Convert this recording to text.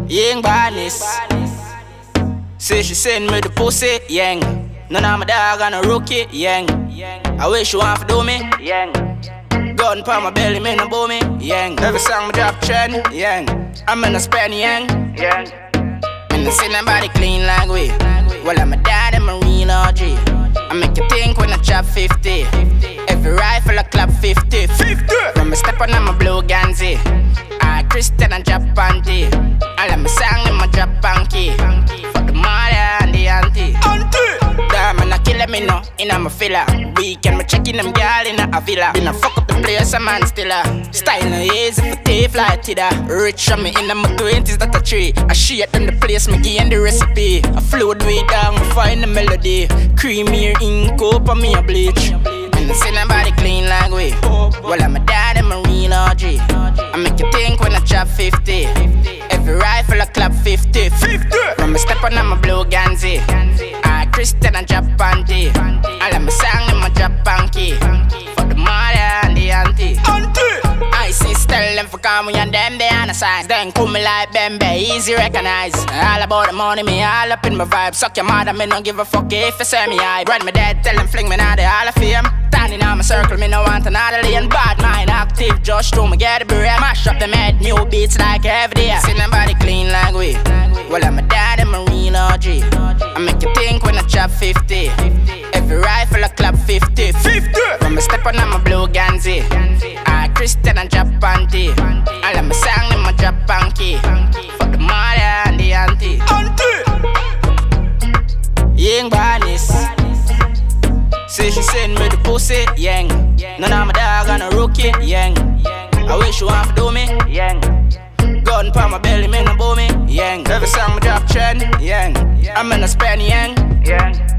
Yeng badness. Say she send me the pussy, Yeng. None of my dog and a rookie, Yeng. I wish you want to do me, Yeng. Gun pa my belly, me no bow me, Yeng. Every song me drop trend, Yeng. I'm in a spend, Yeng. And I see nobody clean like we. Well, I'm a dad and a real OG. I make you think when I chop 50. Every rifle I clap 50. When I step on my blue Ganzi, I Kingston and drop panty. I let me sing in my drop panky. For the mother and the auntie. Damn, and I kill me no, in a filler. Weekend, me checking them girl in a villa. Been a fuck up the place, a man still a style no easy for thief like Tida. Rich on me in my 20s, that a tree. I shit on the place, me gain the recipe. I float way down, me find the melody. Creamier ink, up on me a bleach. And I see nobody clean like we. Well, I'm a dad and a real OG. I make you think when I chop 50. Every rifle I clap 50. When I step on my blue Ganzi, I Kingston and drop panty. I let me sing in my drop panky. For the mother and the auntie. I see tell them for come and them they on the signs. Then come me like Bembe, easy recognize. All about the money, me all up in my vibe. Suck your mother, me don't give a fuck if you say me high. Run me dead, tell them fling me now the Hall of Fame. Standing on my circle, me no want another lane. Bad mind active, just to me get a break. Mash up the head, new beats like every day. See nobody clean like we. Well, I'm a dad and a real OG. I make you think when I chop 50. Every rifle I clap 50. When I step on my blue Ganzi, I Kingston and drop panty. I let me sing in my drop panky. For the mother and the auntie. Yeng badness. Say she send me the pussy, Yeng. None of my dog and a rookie, Yeng. I wish you want to do me, Yeng. Gun pa my belly, me no bow me, Yeng. Every song me drop trend, Yeng. I'm in a spend, Yeng.